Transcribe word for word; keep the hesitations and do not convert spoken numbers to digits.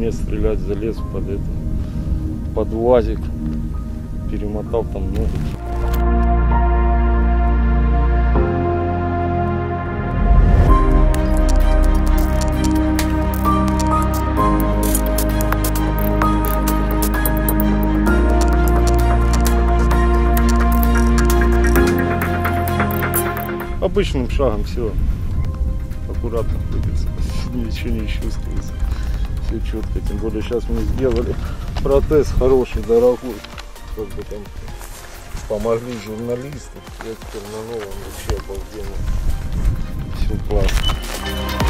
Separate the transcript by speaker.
Speaker 1: умеет стрелять, залез под это, под УАЗик, перемотал там ногу. Обычным шагом все аккуратно ходится, ничего не чувствуется, все четко. Тем более сейчас мы сделали протез хороший, дорогой, как бы там помогли журналисты. Я теперь на новом вообще обалденно, все классно.